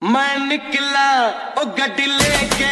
मैं निकला ओ गड्डी लेके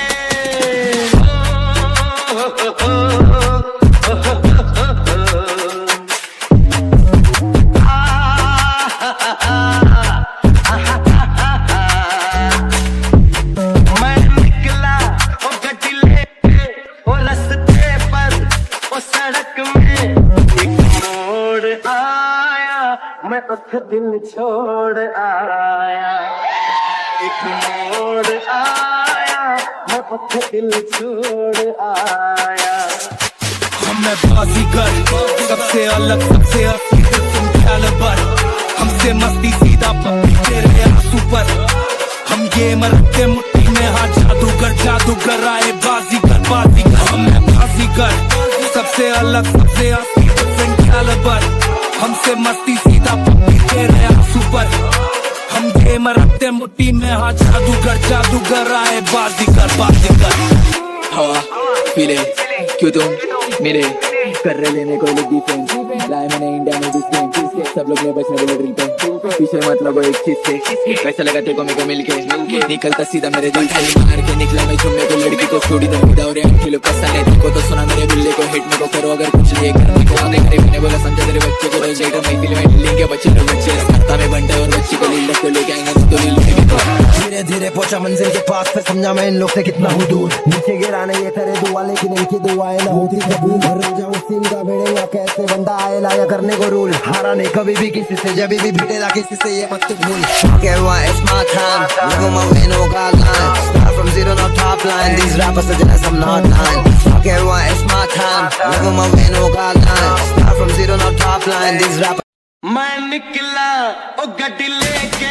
मैं निकला ओ गड्डी लेके ओ रस्ते पर ओ सड़क में एक मोड़ आया, मैं उस दिल छोड़ आया। एक मोड़ आया, मैं उस दिल छोड़ आया। मैं बाजीगर सबसे अलग सबसे असली कैलिबर, हमसे मस्ती सीधा तेरे आंसू पर। हम गेम रखते मुट्ठी में, हाँ जादूगर जादूगर आए बाजीगर बाजीगर। मैं बाजीगर सबसे अलग सबसे असली कैलिबर, हमसे मस्ती सीधा तेरे आंसू पर। हम गेम रखते मुट्ठी में, हाँ जादूगर जादूगर आए बाजीगर बाजीगर। हवा पीले क्यों तुम मेरे कर रहे लेने को लोग डिफेंस लाए मैंने इंडिया में डिस्टेंस। सब लोग ने बचने बोले ड्रिल पे पीछे मतलब एक चीज से कैसा लगा तेरे को मेरे को मिलके निकलता सीधा मेरे दिल से। मार के निकला मैं झुमने को लड़की को छोड़ी तो विदा और किलो पैसा नहीं तेरे को तो सुना मेरे बुल्ले को हिट में को करो अगर कुछ लिए करने को आगे करे। मैंने बोला समझा तेरे बच्चे को रोज लेकर मैं फिल्म में लेंगे बच्चे लोग बच्चे करता में बंटे और बच्ची को लील को लेके आएंगे तो लील धीरे धीरे पहुंचा मंजिल के पास, फिर समझा मैं इन लोग से कितना हूँ दूर। नीचे गिरा नहीं ये करे दुआ लेकिन इनकी दुआएं ना होती कबूल। भर जाऊं सीन का भेड़ेगा कैसे बंदा आए लाया करने को रूल। हारा नहीं कभी भी किसी से, जब भी भिड़ेगा किसी से ये मत भूल। Okay, well, it's my time. Never my way, no guideline. Start from zero, no top line. These rappers are just I'm not lying. Okay, well, it's my time. Never my way, no guideline. Start from zero, no top line. These rappers. मैं निकला ओ गड्डी लेके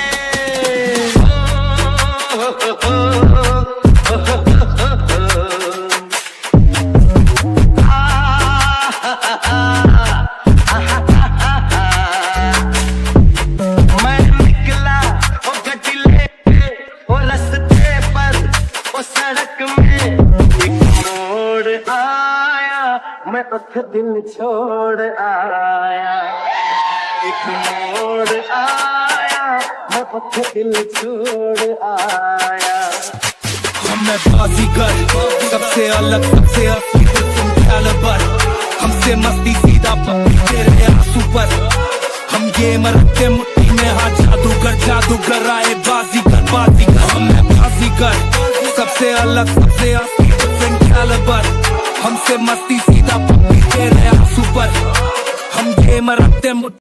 मैं निकला ओ गड्डी लेके ओ रस्ते पर ओ सड़क में एक मोड़ आया, मैं उस दिल छोड़ आया। एक मोड़ आया, मैं उस दिल छोड़ आया। मैं बाजीगर सबसे अलग सबसे असली कैलिबर, हमसे मस्ती सीधा तेरे आंसू पर। हम गेम रखते मुट्ठी में, हाँ जादूगर जादूगर आए बाजीगर बाजीगर। मैं बाजीगर सबसे अलग सबसे असली कैलिबर, हमसे मस्ती सीधा तेरे आंसू पर। हम गेम रखते